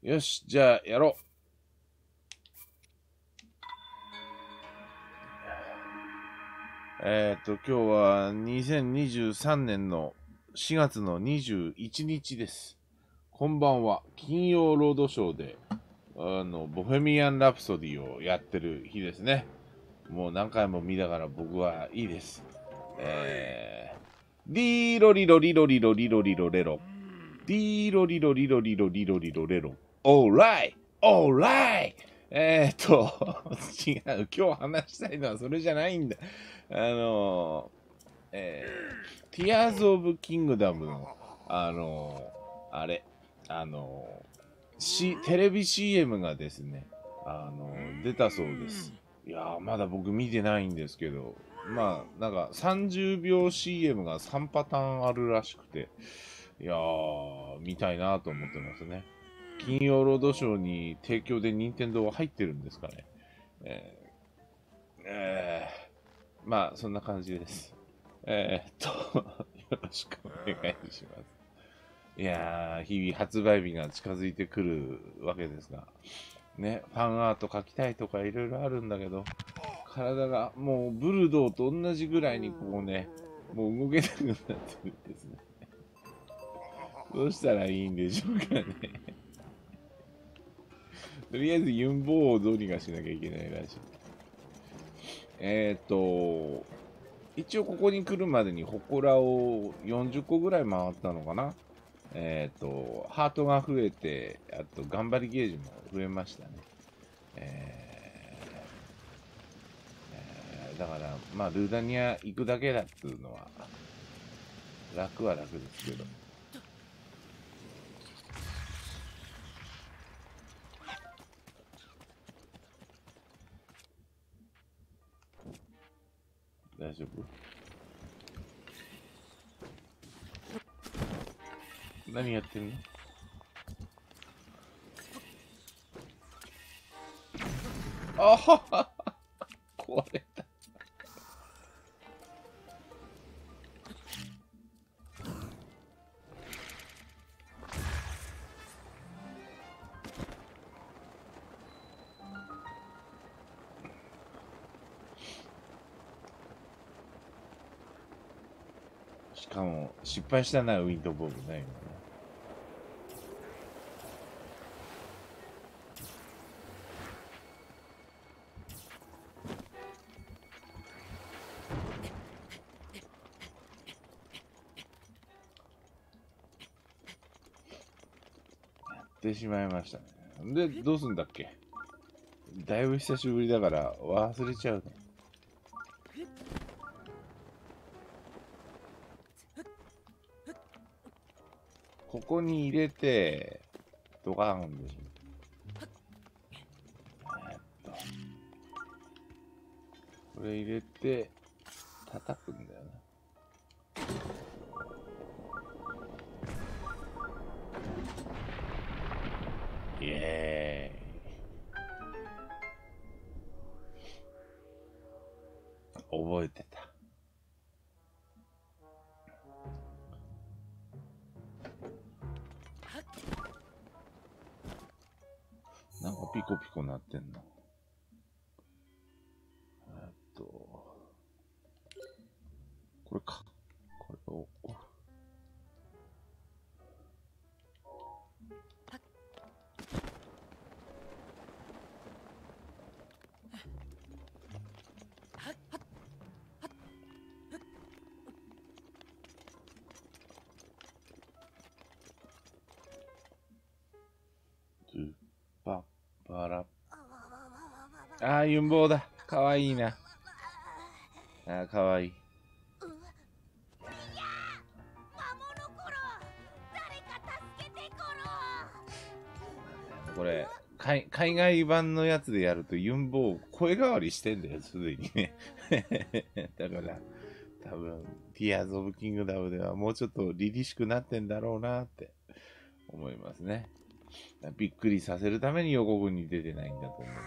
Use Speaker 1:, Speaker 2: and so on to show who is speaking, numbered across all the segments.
Speaker 1: よし、じゃあやろう。今日は2023年の4月の21日です。こんばんは。金曜ロードショーで、ボヘミアン・ラプソディをやってる日ですね。もう何回も見ながら僕はいいです。リーロリロリロリロリロリロレロ。リーロリロリロリロリロリロレロ。オーライオーライ違う。今日話したいのはそれじゃないんだ。あのティアーズ・オブ・キングダムの、あれ、テレビ CM がですね、出たそうです。いやー、まだ僕見てないんですけど、まあ、なんか30秒 CM が3パターンあるらしくて、いやー、見たいなと思ってますね。金曜ロードショーに提供で任天堂は入ってるんですかね。えまあ、そんな感じです。よろしくお願いします。いやー、日々発売日が近づいてくるわけですが、ね、ファンアート描きたいとかいろいろあるんだけど、体がもうブルドーと同じぐらいにこうね、もう動けなくなってるんですね。どうしたらいいんでしょうかね。とりあえずユンボをどうにかしなきゃいけないらしい。一応ここに来るまでに祠を40個ぐらい回ったのかな。ハートが増えて、あと頑張りゲージも増えましたね。えだから、まあ、ルーダニア行くだけだっつうのは、楽は楽ですけど。大丈夫？何やってんの？あはは、壊れた。しかも、失敗したな、ウィンドボールないのね。やってしまいましたね。で、どうすんだっけ？だいぶ久しぶりだから忘れちゃうね。ここに入れて、ドカーンでしょ。これ入れて、叩くんだよな。イエーイ。覚えてた。なんかピコピコなってんの。これか。これを。ズッパバラ。ああ、ユンボウだ。かわいいな。ああ、かわいい。これ、海外版のやつでやるとユンボウ声変わりしてんだよ、すでにね。だから、多分、ティアーズ・オブ・キングダムではもうちょっと凛々しくなってんだろうなって思いますね。びっくりさせるために予告に出てないんだと思うんだ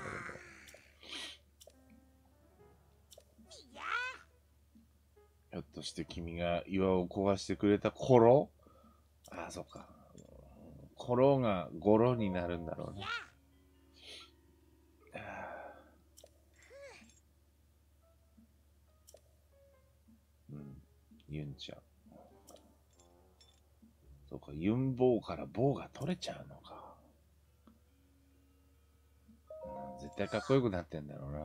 Speaker 1: けど。ひょっとして君が岩を壊してくれた頃、ああ、そっか。 心がゴロになるんだろうね。うん、ユンちゃん。そうか、ユンボウからボウが取れちゃうのか。絶対かっこよくなってんだろうな。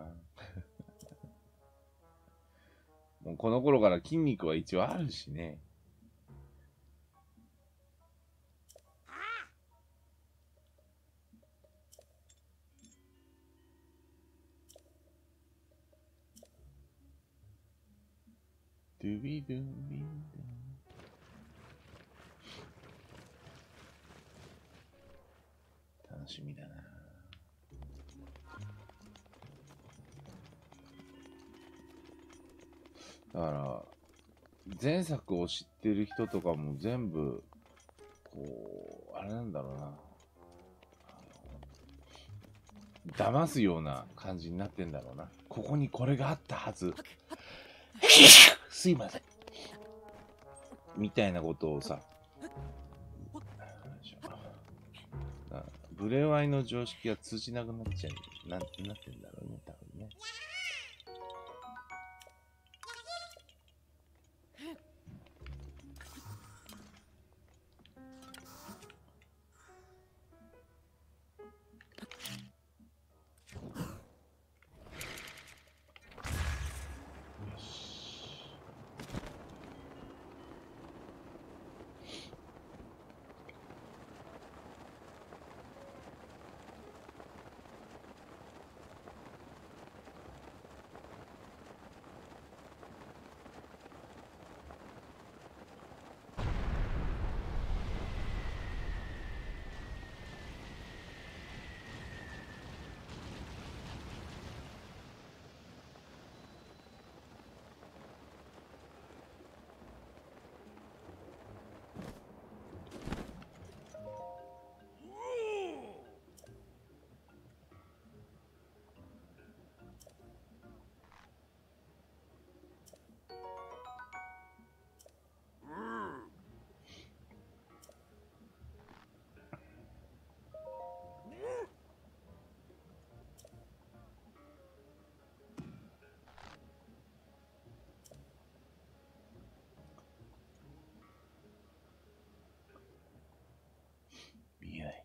Speaker 1: もうこの頃から筋肉は一応あるしね。ドゥビドゥビドゥ。楽しみだな。だから前作を知ってる人とかも全部こうあれなんだろうな、騙すような感じになってんだろうな。ここにこれがあったはずすいませんみたいなことをさ、ブレワイの常識が通じなくなっちゃう、なってんだろうね、多分ね。いやい。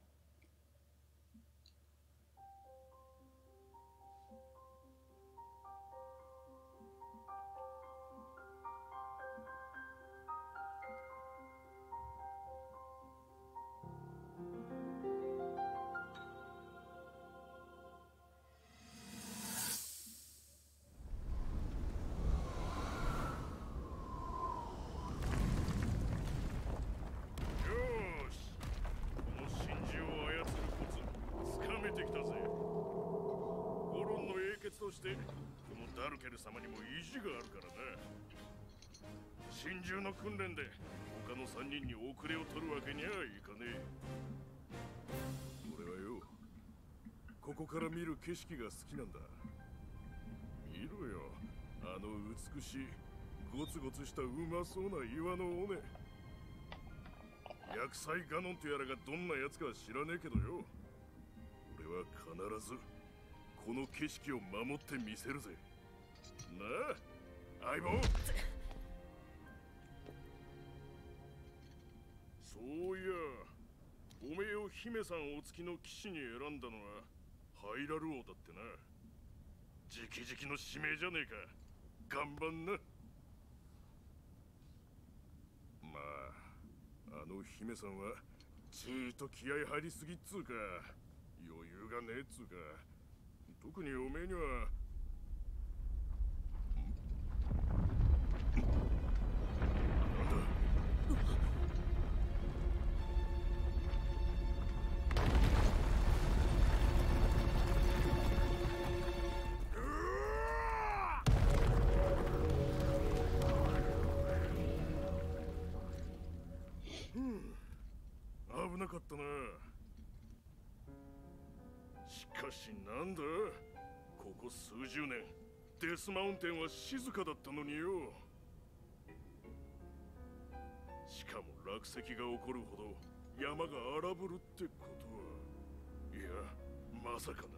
Speaker 2: としてこのダルケル様にも意地があるからな。心中の訓練で他の3人に遅れを取るわけにはいかねえ。俺はよ、ここから見る景色が好きなんだ。見ろよ、あの美しいゴツゴツしたうまそうな岩の尾根。薬剤ガノンとやらがどんなやつかは知らねえけどよ、俺は必ずこの景色を守ってみせるぜ。なあ、相棒。そういや、おめえを姫さんお付きの騎士に選んだのはハイラル王だってな。直々の指名じゃねえか。頑張んな。まあ、あの姫さんはちーっと気合入りすぎっつうか、余裕がねえっつうか、特におめえには。なんだ。危なかったな。しかしなんだ、ここ数十年デスマウンテンは静かだったのによ。しかも落石が起こるほど山が荒ぶるってことは、いや、まさかな。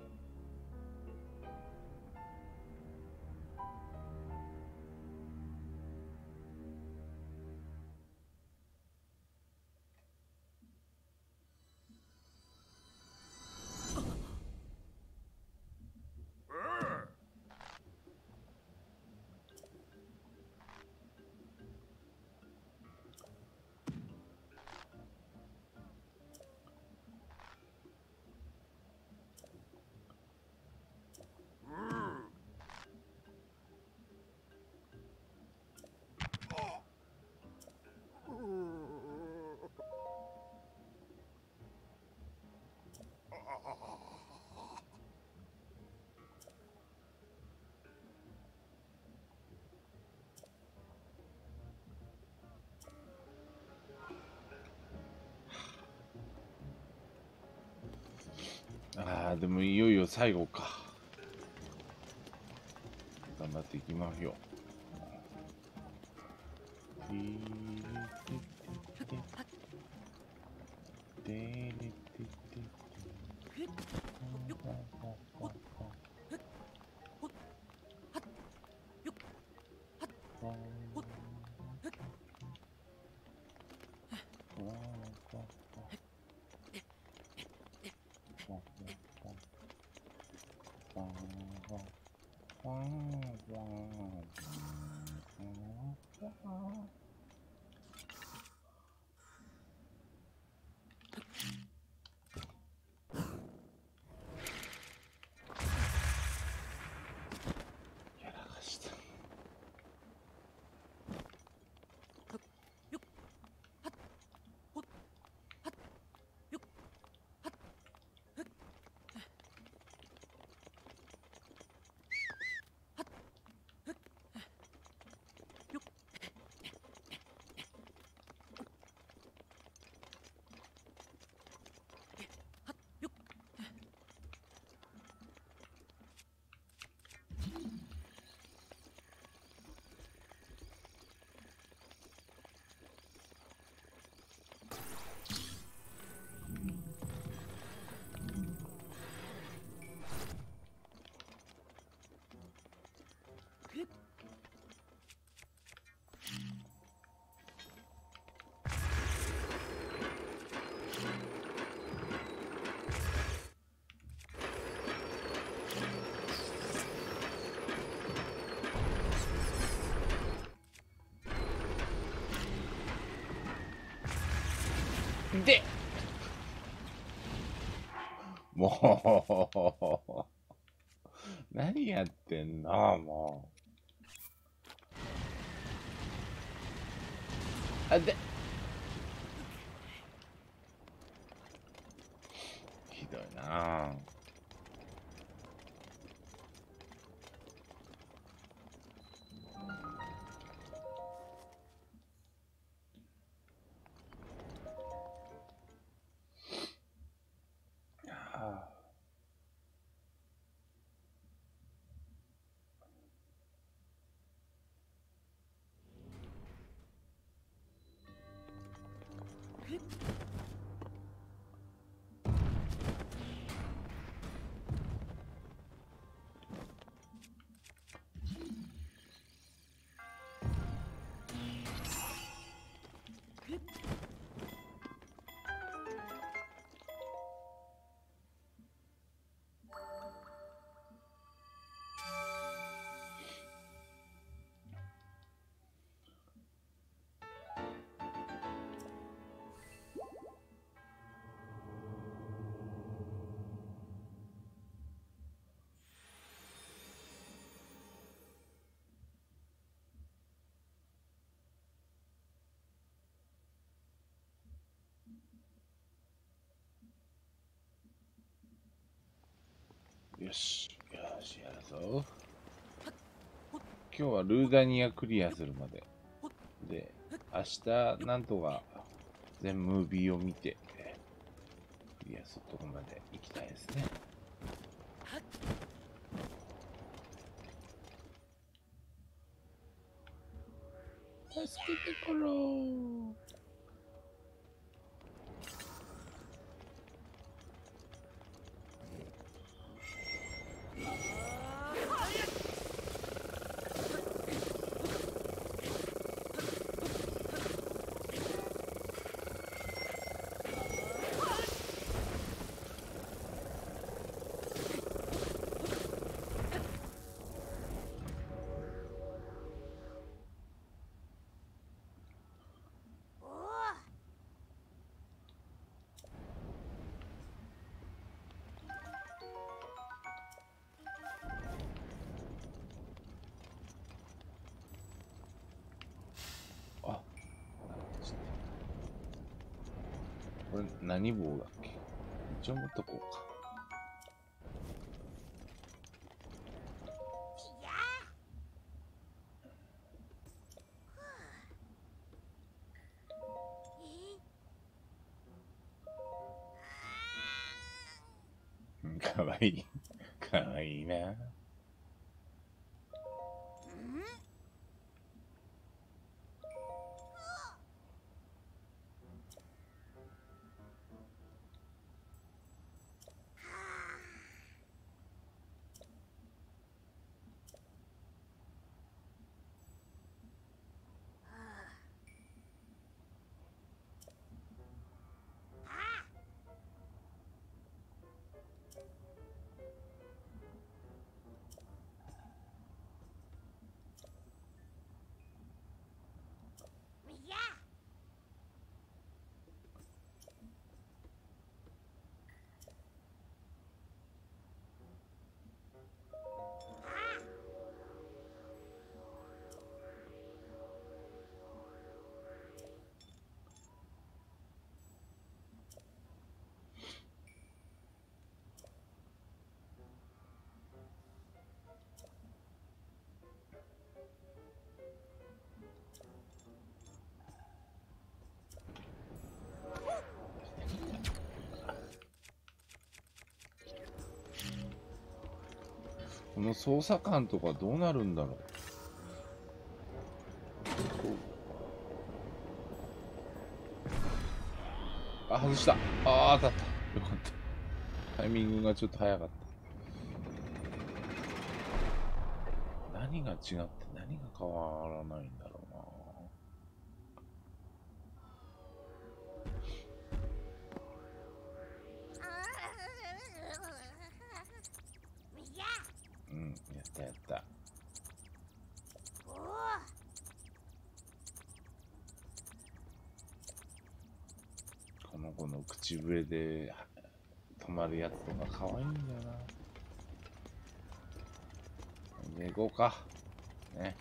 Speaker 1: ああ、でもいよいよ最後か。頑張っていきましょう。やらかした。でもう何やってんのもう。あ、でひどいな。あよしよし、やるぞ。今日はルーダニアクリアするまでで、明日なんとか全ムービーを見てクリアするとこまで行きたいですね。助けてころー。 何棒だっけ。一応持っとこうか。かわいい。かわいいな。この捜査官とかどうなるんだろう。あ、外した。ああ、当たった。よかった。タイミングがちょっと早かった。何が違って何が変わらないんだろうな。うん、やったやった。この子の口笛で止まるやつとか可愛いんだよな。で、行こうか。ね。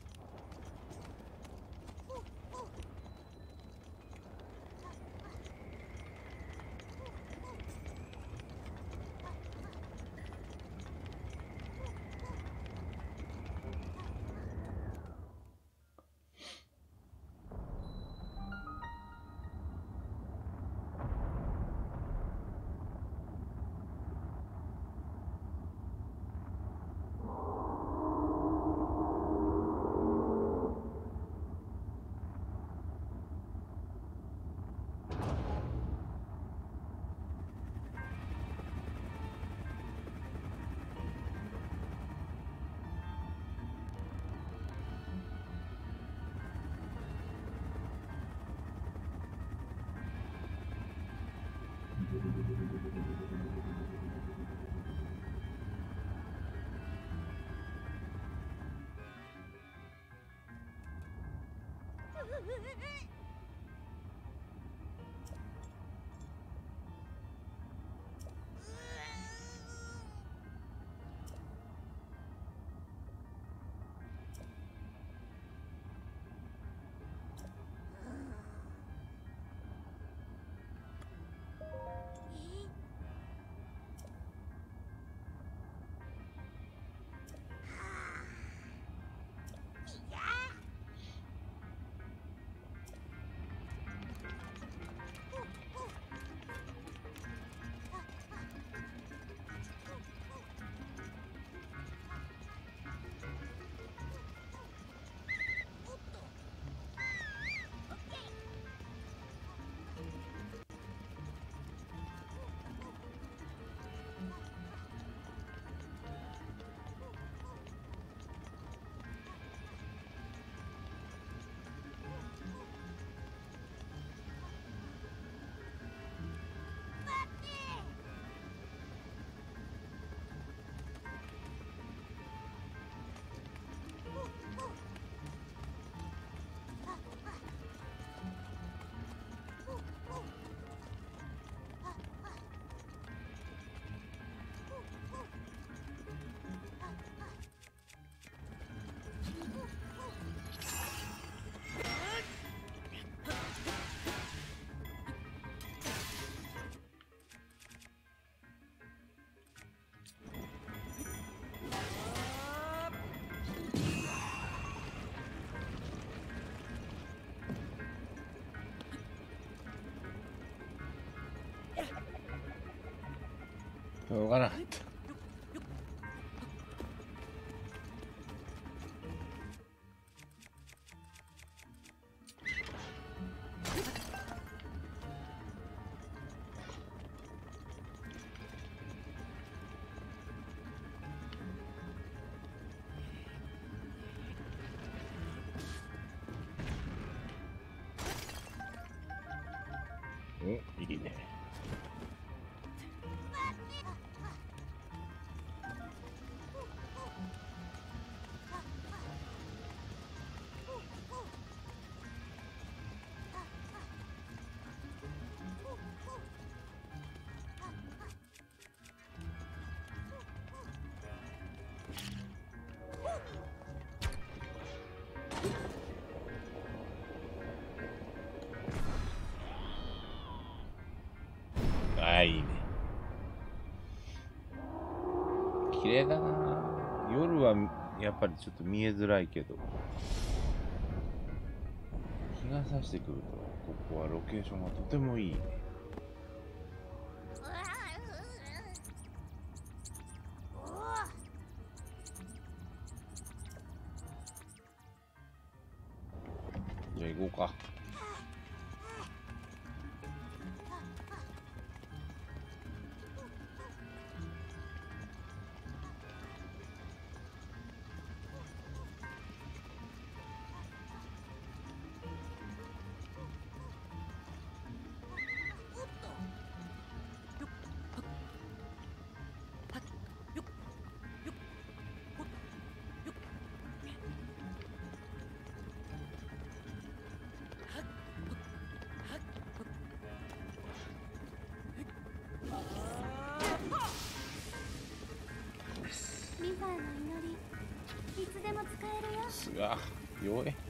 Speaker 1: ょうがなかった。お、いいね。ああ、いいね。綺麗だな。夜はやっぱりちょっと見えづらいけど、日が差してくると、ここはロケーションがとてもいいね。じゃあ行こうか。
Speaker 3: リザーの祈り、いつでも使えるよ。
Speaker 1: すが、弱え。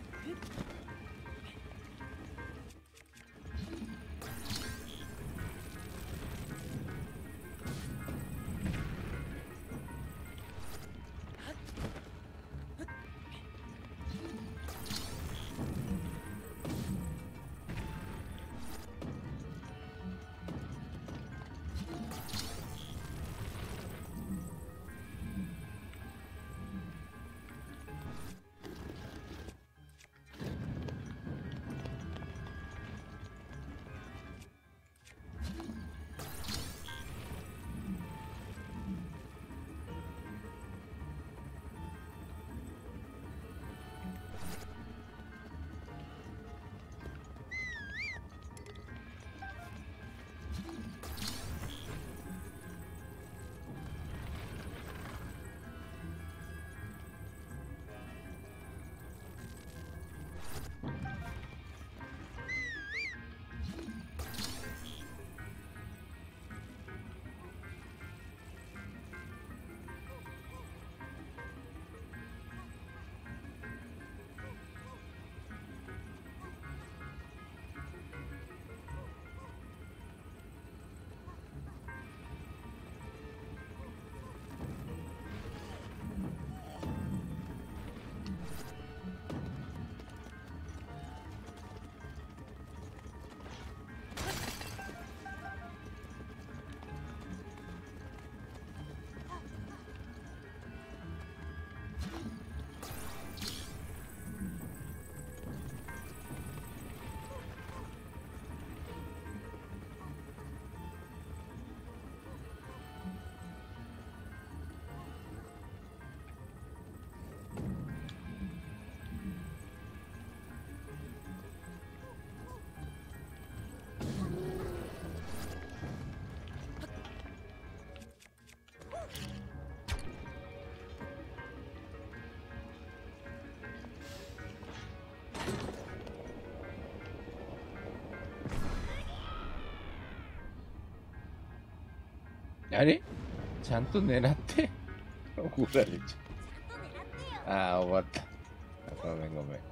Speaker 1: あれちゃんと狙って怒られちゃう。ああ、終わった。ごめんごめん。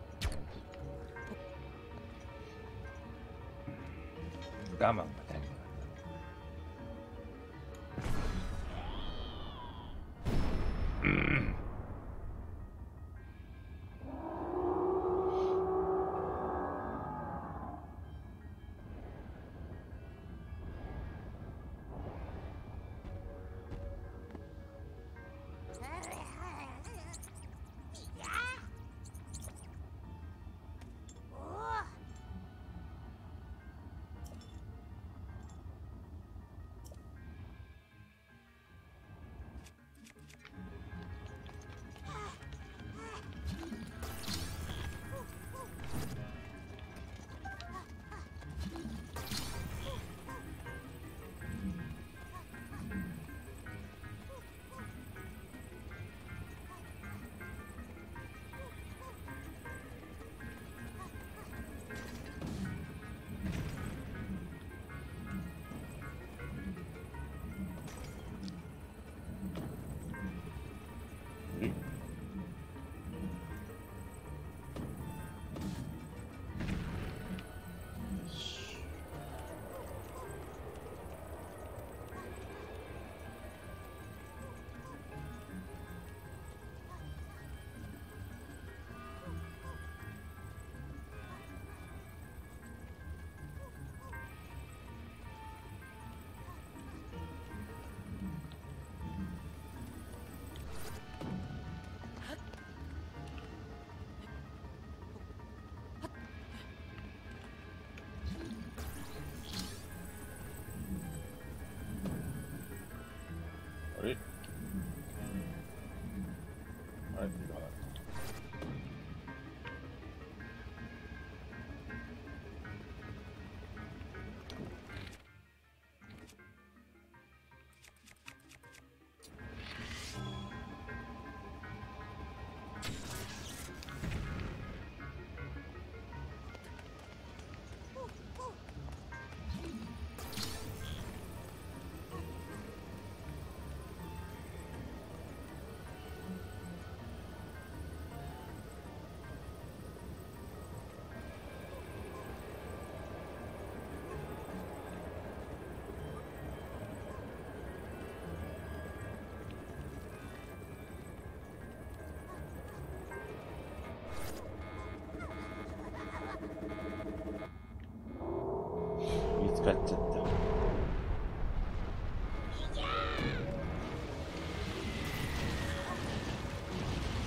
Speaker 1: 我慢が足りなかった。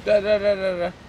Speaker 1: だだだだだ。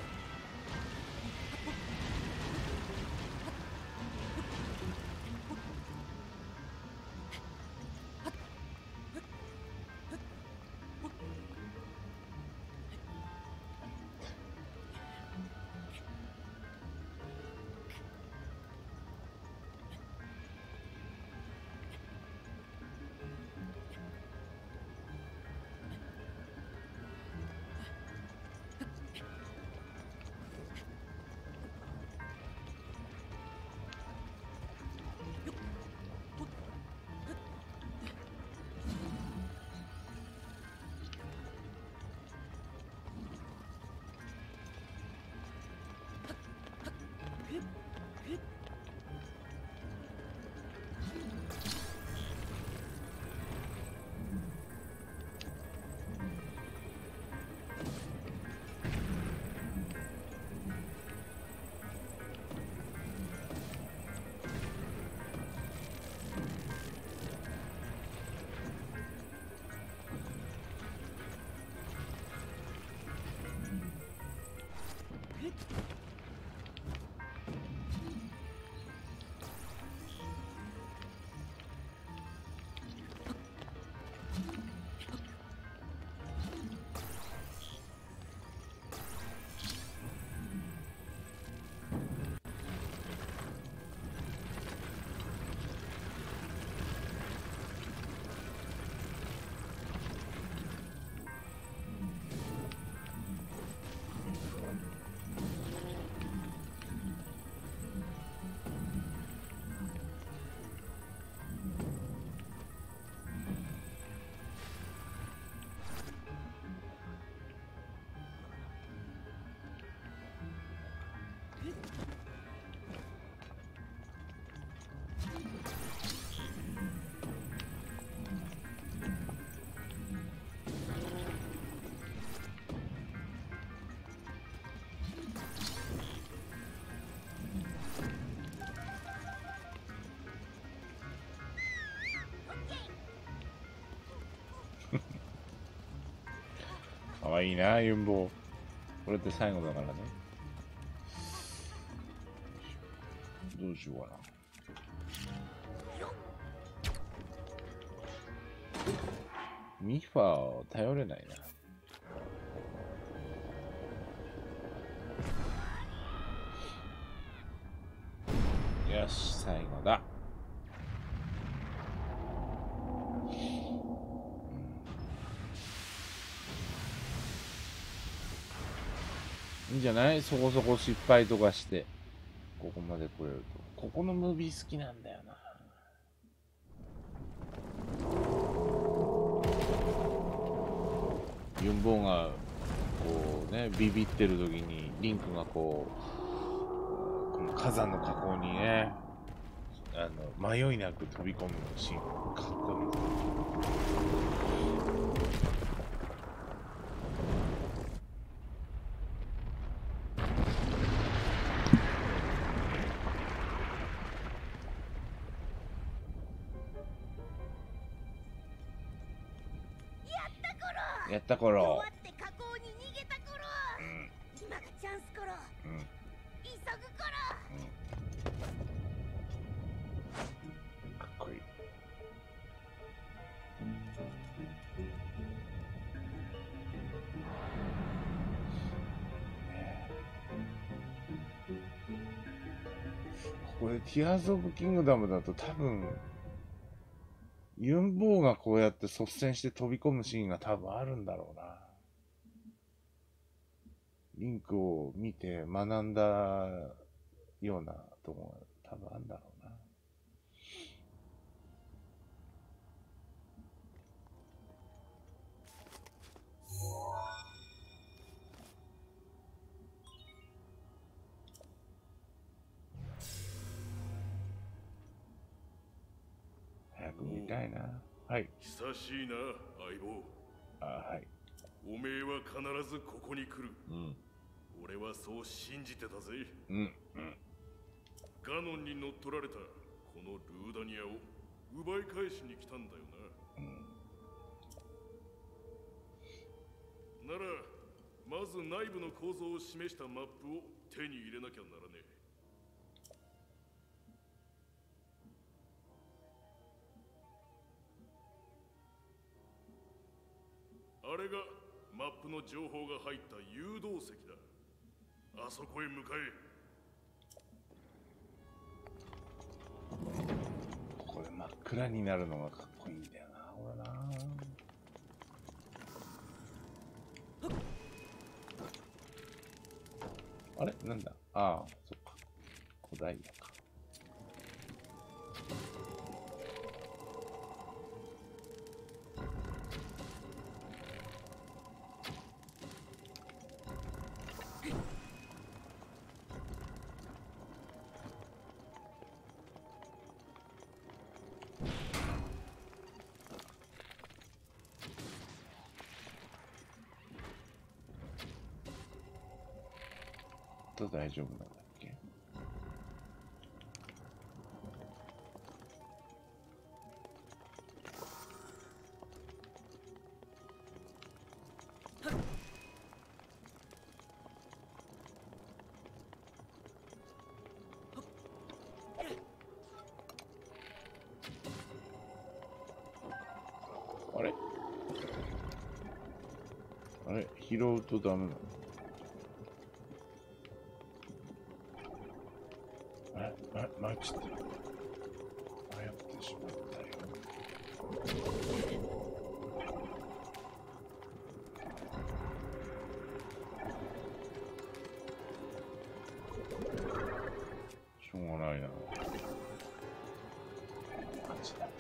Speaker 1: かわいいな、ユンボウ。これって最後だからね。どうしようかな。ミファを頼れないな。よし、最後だ。いいんじゃない？そこそこ失敗とかして、ここまで来れると。ここのムービー好きなんだよな。ユンボウが、こうね、ビビってる時に、リンクがこの火山の火口にね、迷いなく飛び込むシーン、かっこいい。やった頃。
Speaker 3: 弱って火口に逃げた頃。今がチャンス頃。急ぐ頃。
Speaker 1: かっこいい。これ、ティアーズ・オブ・キングダムだと多分、ユンボウがこうやって率先して飛び込むシーンが多分あるんだろうな。リンクを見て学んだようなとこが多分あるんだろうな。早く見たいな。はい。
Speaker 2: 久しいな、相棒。
Speaker 1: はい。
Speaker 2: おめえは必ずここに来る。俺はそう信じてたぜ。ガノンに乗っ取られたこのルーダニアを奪い返しに来たんだよな。ならまず内部の構造を示したマップを手に入れなきゃならねえ。あれがマップの情報が入った誘導石だ。あそこへ向かえ。
Speaker 1: これ真っ暗になるのがかっこいいんだよな、これな。あれなんだ、ああ、そっか。古代だか。大丈夫なんだっけ。あれあれ、拾うとダメなの。マジで迷ってしまったよ。しょうがないな。マジだ。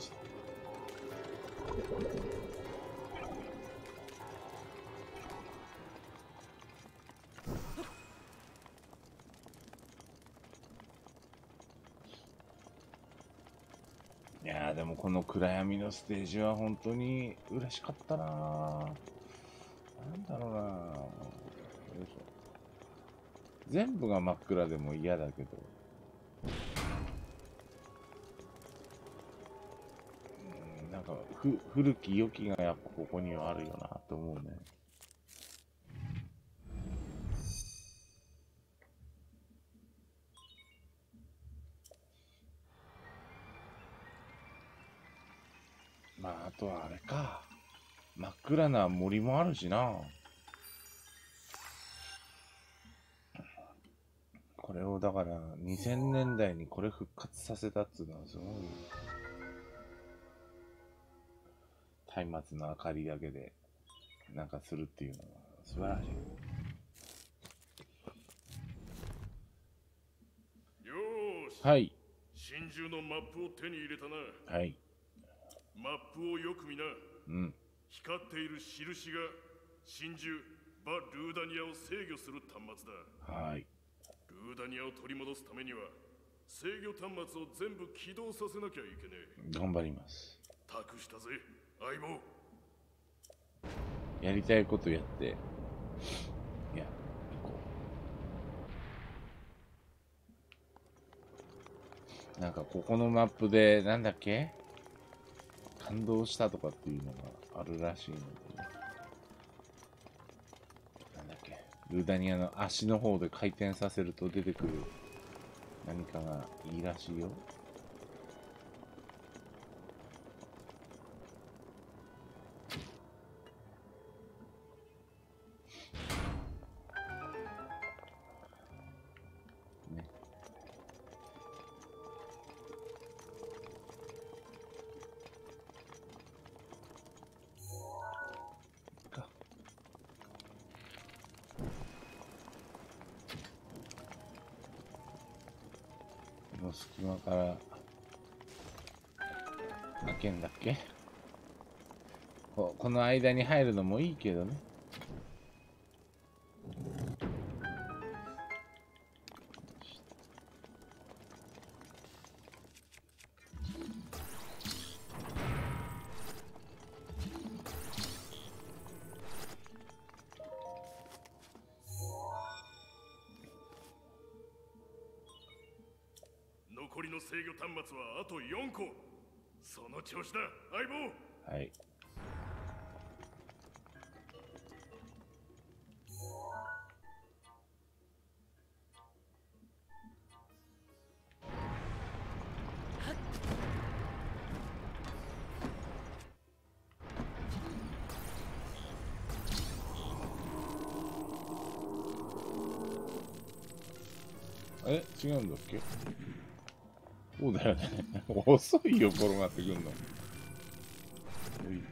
Speaker 1: いやーでもこの暗闇のステージは本当に嬉しかったなー。なんだろうなー。よいしょ。全部が真っ暗でも嫌だけど、なんか古き良きがやっぱここにはあるよなと思うね。まああとはあれか、真っ暗な森もあるしな。これをだから2000年代にこれ復活させたっつうのはすごい。松明の明かりだけでなんかするっていうのは素晴らしい。
Speaker 2: よーし。
Speaker 1: はい。
Speaker 2: 真珠のマップを手に入れたな。
Speaker 1: はい。
Speaker 2: マップをよく見な。
Speaker 1: うん。
Speaker 2: 光っている印が真珠バ・ルーダニアを制御する端末だ。
Speaker 1: はい。
Speaker 2: ルーダニアを取り戻すためには制御端末を全部起動させなきゃいけねえ。頑
Speaker 1: 張ります。
Speaker 2: 託したぜ、相棒。
Speaker 1: やりたいことやって、いや、行こう。なんかここのマップでなんだっけ、感動したとかっていうのがあるらしいので、なんだっけ、ルーダニアの足の方で回転させると出てくる何かがいいらしいよ。隙間から開けんだっけ。この間に入るのもいいけどね。
Speaker 2: 残りの制御端末はあと4個。その調子だ、相棒。
Speaker 1: はい。 違うんだっけ？そうだよね。遅いよ、転がってくんの。よい。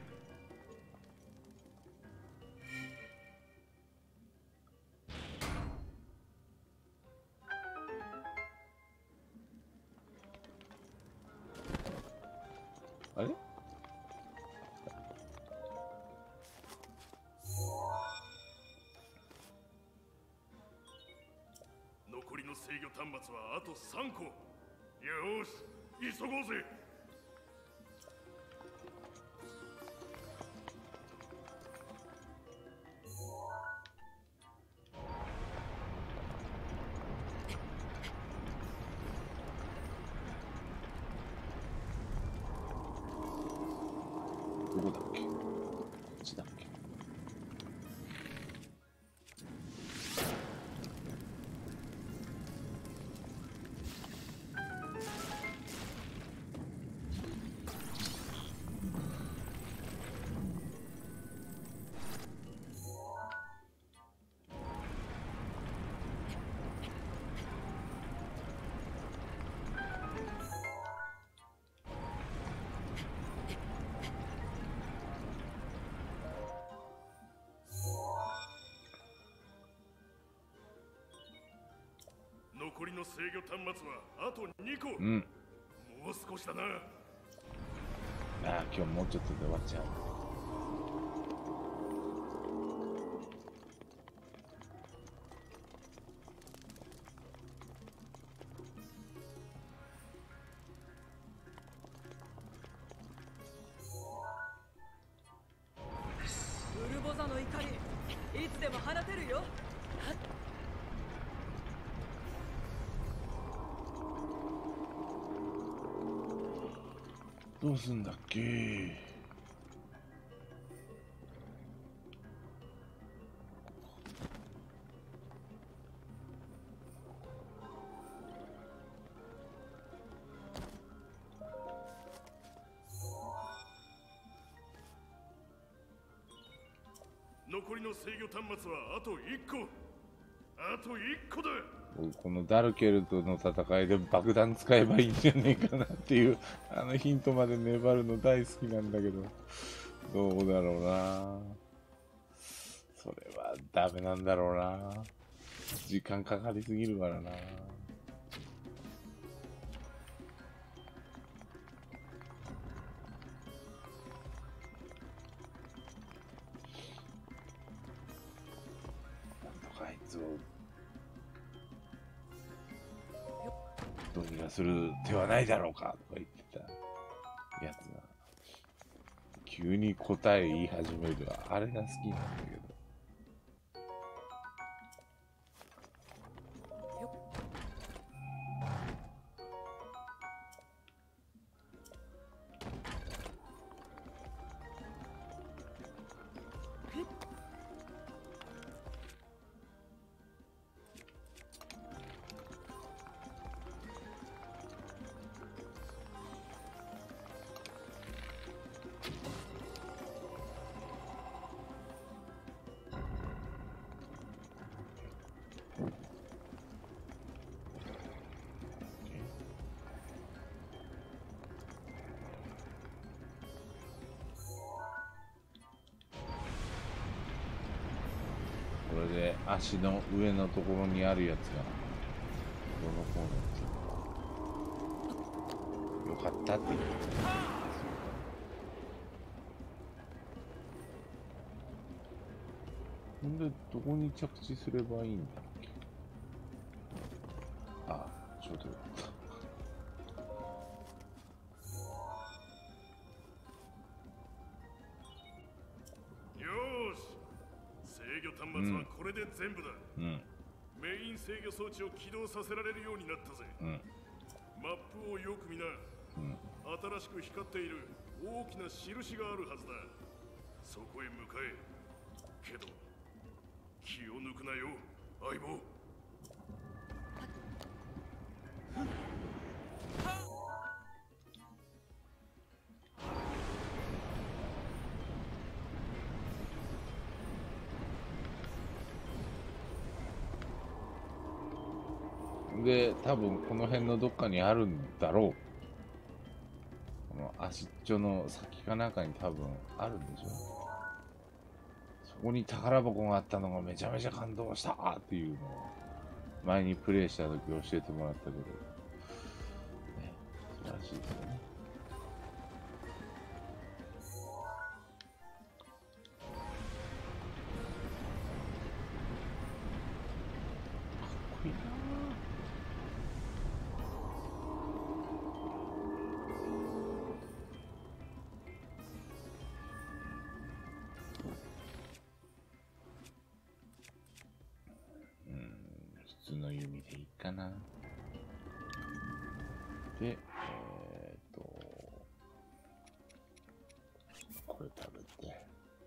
Speaker 1: あれ？
Speaker 2: 残りの制御端末はあと3個。よーし、急ごうぜ。
Speaker 1: どこだっけ？こっちだっけ？
Speaker 2: 残りの制御端末はあと2個。
Speaker 1: うん。
Speaker 2: もう少しだな。
Speaker 1: ああ、今日もうちょっとで終わっちゃう。
Speaker 4: ウルボザの怒り、いつでも放てるよ。
Speaker 1: どうすんだっけ？
Speaker 2: 残りの制御端末はあと1個。あと1個だ。
Speaker 1: 僕このダルケルとの戦いで爆弾使えばいいんじゃねえかなっていうヒントまで粘るの大好きなんだけど、どうだろうな。それはダメなんだろうな。時間かかりすぎるからな。なんとかあいつをどうにかする手はないだろうかとか言ってたやつが急に答え言い始めるあれが好きなんだけど。これで足の上のところにあるやつがどのコーナーよかったって言ってほんでどこに着地すればいいんだっけ？ああ、ちょうどよかった。
Speaker 2: 端末はこれで全部だ。
Speaker 1: うん。
Speaker 2: メイン制御装置を起動させられるようになったぜ。
Speaker 1: うん。
Speaker 2: マップをよく見な。
Speaker 1: うん。
Speaker 2: 新しく光っている大きな印があるはずだ。そこへ向かえ。けど気を抜くなよ、相棒。
Speaker 1: で、多分この辺のどっかにあるんだろう。この足っちょの先かなんかに多分あるんでしょう。そこに宝箱があったのがめちゃめちゃ感動したっていうのを前にプレイした時教えてもらったけど、ね、素晴らしいですよね。普通の弓でいいかな。で、これ食べて。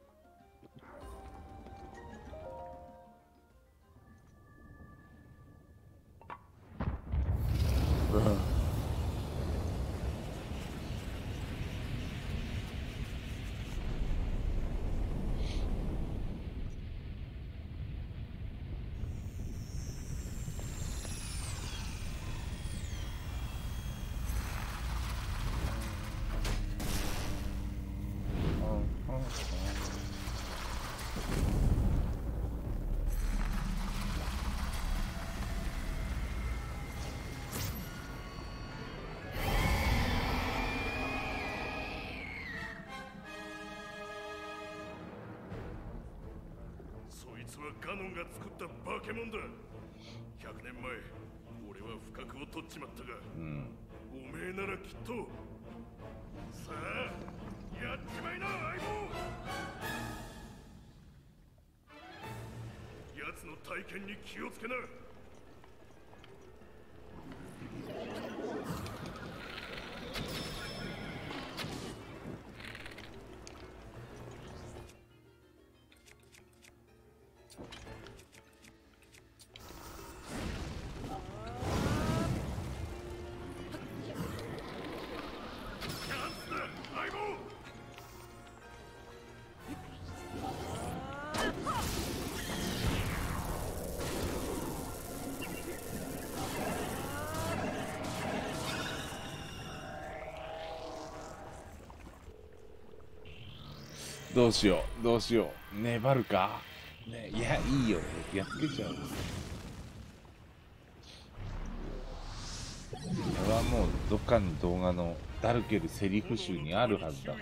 Speaker 2: そいつはガノンが作った化け物だ。100年前俺は不覚を取っちまったが、おめえならきっと。さあやっちまいな相棒。奴の体験に気をつけな。
Speaker 1: どうしよう、どうしよう。粘るか、ね、いや、いいよ。やっつけちゃう。これはもうどっかの動画のダルケルセリフ集にあるはずだから。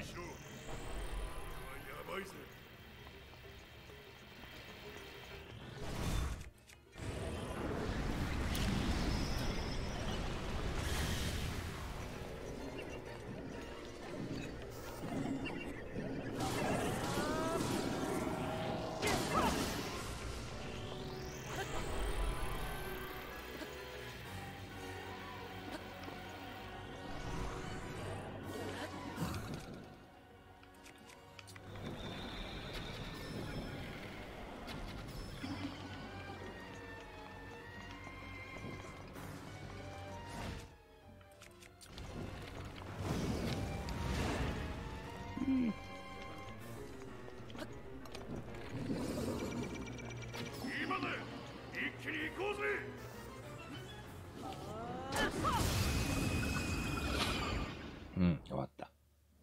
Speaker 1: うん、終わった。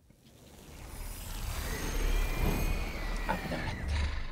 Speaker 1: 危なかった。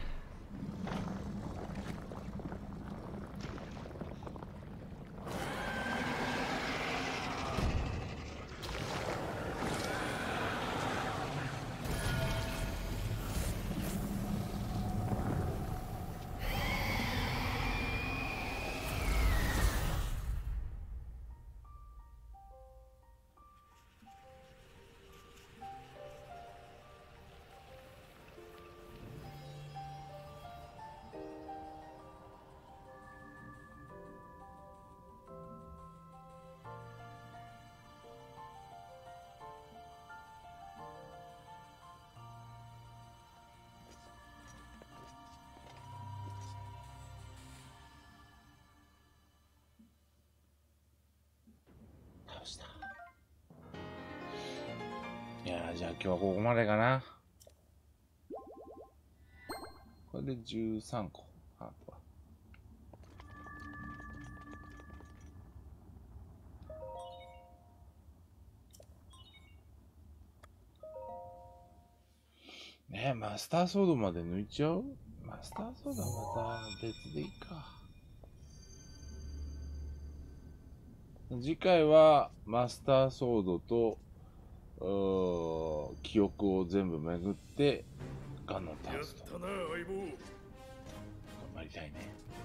Speaker 1: いやー、じゃあ今日はここまでかな。これで13個ハートは。 ね、マスターソードまで抜いちゃう？マスターソードはまた別でいいか。次回はマスターソードと記憶を全部巡ってガンの倒すと。
Speaker 2: やったな相棒。
Speaker 1: 頑張りたいね。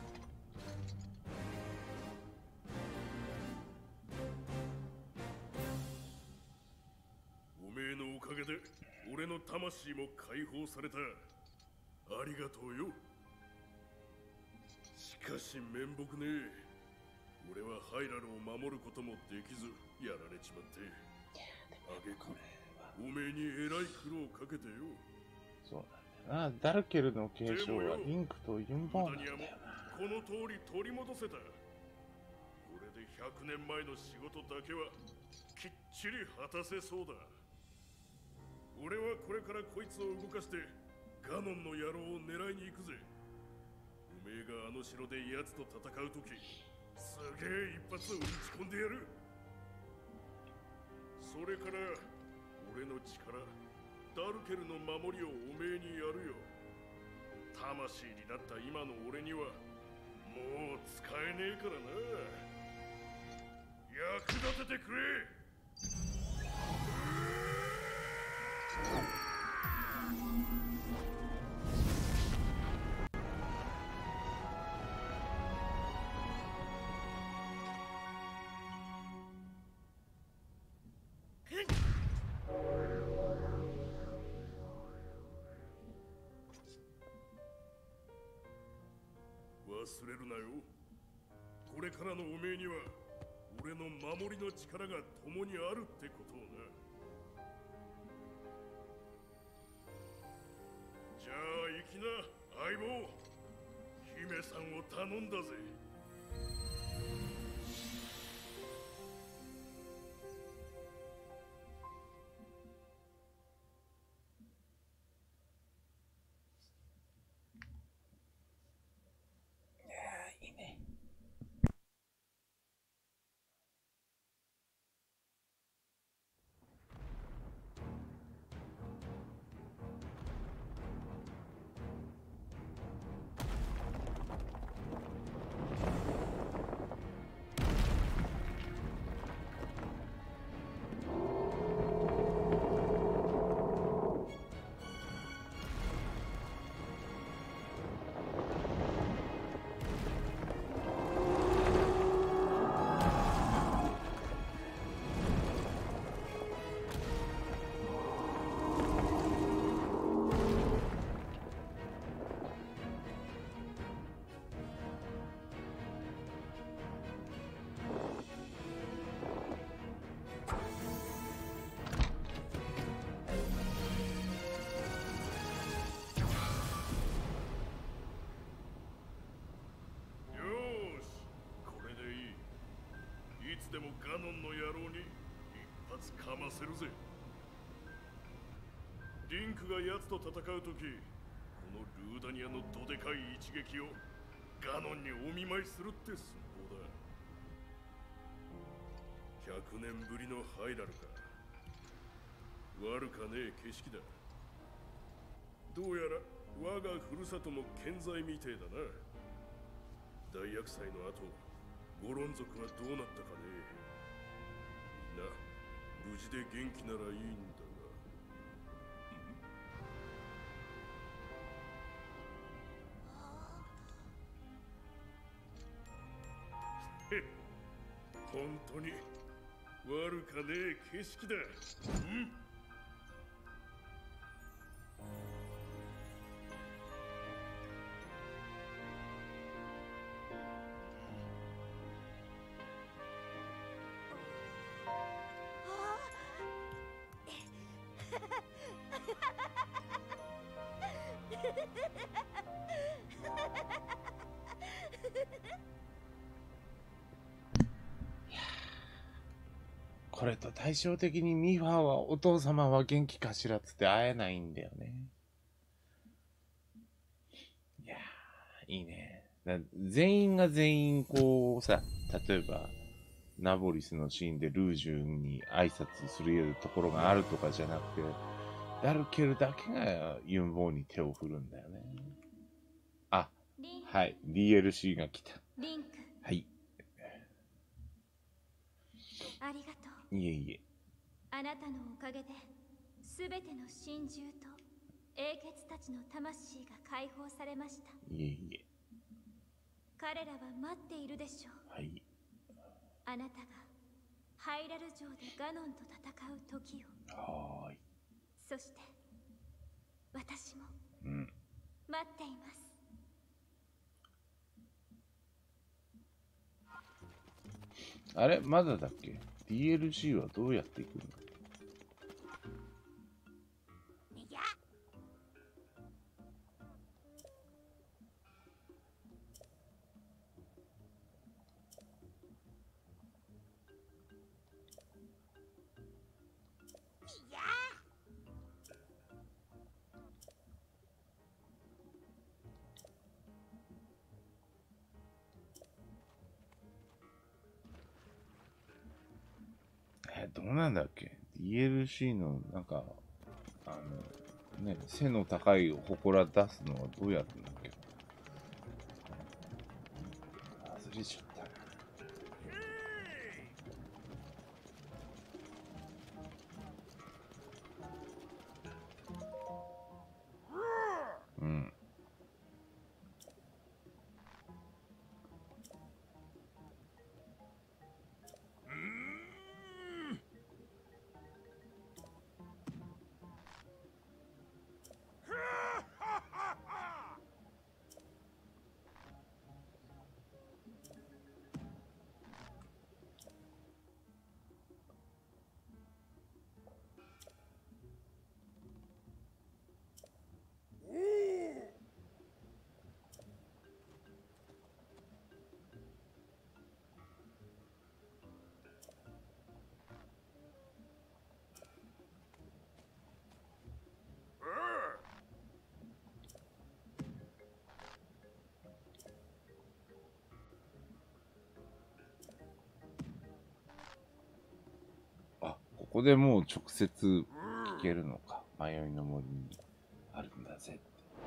Speaker 2: おめえのおかげで俺の魂も解放された。ありがとうよ。しかし面目ねえ。俺はハイラルを守ることもできずやられちまって。あげくおめえにえらい苦労かけてよ。
Speaker 1: そうなんだよな。ダルケルの継承はリンクとユンボーなんだよな。
Speaker 2: この通り取り戻せた。これで100年前の仕事だけはきっちり果たせそうだ。俺はこれからこいつを動かしてガノンの野郎を狙いに行くぜ。おめえがあの城で奴と戦うときすげえ一発を打ち込んでやる。それから俺の力ダルケルの守りをおめえにやるよ。魂になった今の俺にはもう使えねえからな。役立ててくれ。忘れるなよ。これからのおめえには俺の守りの力が共にあるってことをな。じゃあ行きな相棒。姫さんを頼んだぜ。
Speaker 1: いいね。でもガノンの野郎に一発かませるぜ。リンクが奴と戦うとき、このルーダニアのどでかい一撃をガノンにお見舞いするって寸法だ。100年ぶりのハイラルか。悪かねえ景色だ。どうやら我がふるさとも健在みてえだな。大厄災の後、ゴロン族はどうなったかね。みんな無事で元気ならいいんだが。へっ、本当に悪かねえ景色だ。うん。 これと対照的にミファーはお父様は元気かしらっつって会えないんだよね。いやー、いいね。全員が全員こうさ、例えばナボリスのシーンでルージュに挨拶するところがあるとかじゃなくて、 ダルケルだけがユンボーに手を振るんだよね。あ、
Speaker 3: リンク、
Speaker 1: はい。DLC が来た。
Speaker 3: リンク、
Speaker 1: はい。
Speaker 3: ありがとう。
Speaker 1: いえいえ。
Speaker 3: あなたのおかげで全ての神獣と英傑たちの魂が解放されました。
Speaker 1: いえいえ。
Speaker 3: 彼らは待っているでしょう。
Speaker 1: はい。
Speaker 3: あなたがハイラル城でガノンと戦う時を。
Speaker 1: はーい。
Speaker 3: そして私も
Speaker 1: うん。
Speaker 3: 待っています。
Speaker 1: あれまだだっけ？ DLC はどうやっていくの？
Speaker 3: にぎゃにぎゃ
Speaker 1: どうなんだっけ？ DLC のなんか、ね、背の高い祠出すのはどうやるんだっけ？忘れちゃったな。うん。あ、ここでもう直接聞けるのか。迷いの森にあるんだぜって。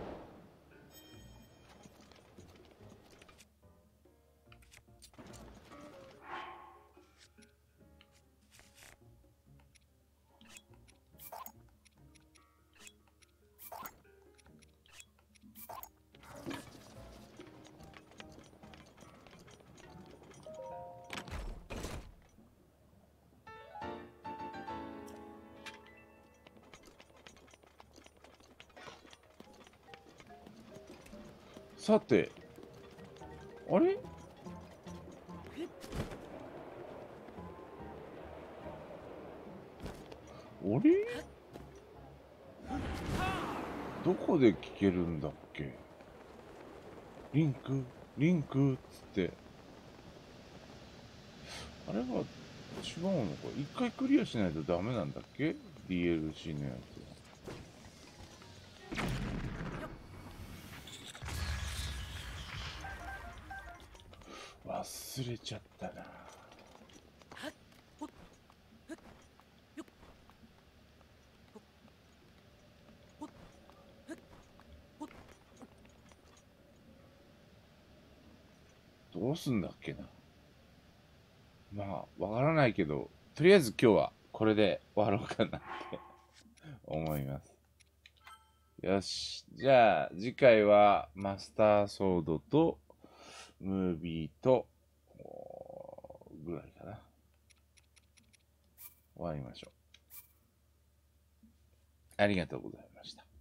Speaker 1: さて、あれ？あれ？どこで聞けるんだっけ？リンク、リンクっつって。あれは違うのか？一回クリアしないとダメなんだっけ？ DLC のやつ。忘れちゃったな。どうすんだっけな。まあ、わからないけど、とりあえず今日はこれで終わろうかなって思います。よし。じゃあ、次回はマスターソードとムービーとぐらいかな。終わりましょう。ありがとうございました。